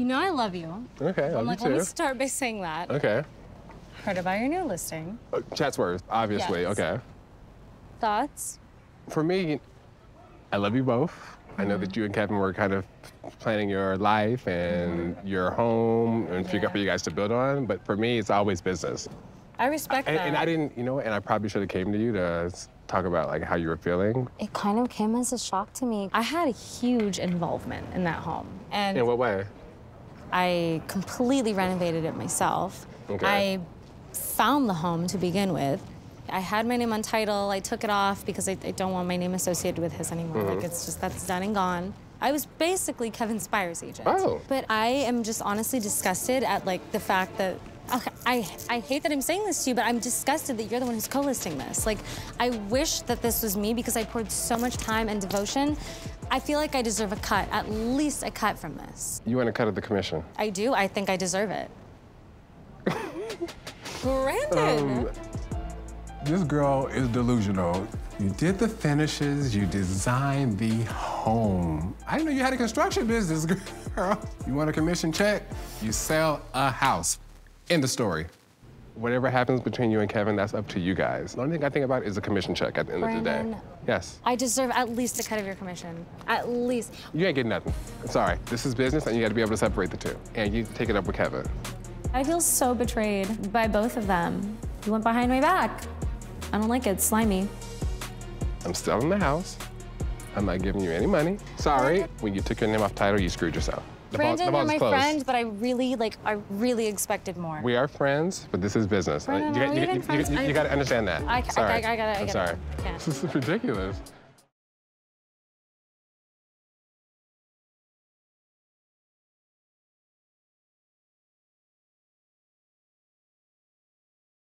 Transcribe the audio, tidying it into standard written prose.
You know I love you. Okay, I'm like, let me start by saying that. Okay. Heard about your new listing. Chatsworth, obviously, Yes. okay. Thoughts? For me, I love you both. I know that you and Kevin were kind of planning your life and your home and figure out for you guys to build on, but for me, it's always business. I respect that. And I didn't, you know, and I probably should have came to you to talk about like how you were feeling. It kind of came as a shock to me. I had a huge involvement in that home. And In what way? I completely renovated it myself. Okay. I found the home to begin with. I had my name on title. I took it off because I don't want my name associated with his anymore. Like, it's just, that's done and gone. I was basically Kevin Spire's agent. Oh. But I am just honestly disgusted at, like, the fact that, okay, I hate that I'm saying this to you, but I'm disgusted that you're the one who's co-listing this. Like, I wish that this was me because I poured so much time and devotion. I feel like I deserve a cut, at least a cut from this. You want a cut of the commission? I do. I think I deserve it. Granted. This girl is delusional. You did the finishes, you designed the home. I didn't know you had a construction business, girl. You want a commission check? You sell a house. End of story. Whatever happens between you and Kevin, that's up to you guys. The only thing I think about is a commission check at the end of the day. Brandon, Yes. I deserve at least a cut of your commission. At least. You ain't getting nothing. Sorry. This is business, and you got to be able to separate the two. And you take it up with Kevin. I feel so betrayed by both of them. You went behind my back. I don't like it. It's slimy. I'm still in the house. I'm not giving you any money. Sorry. When you took your name off title, you screwed yourself. Brandon, you're my friend, but I really expected more. We are friends, but this is business. Brandon, You got to understand that. I Sorry. got it. I'm sorry. I can't. This is ridiculous.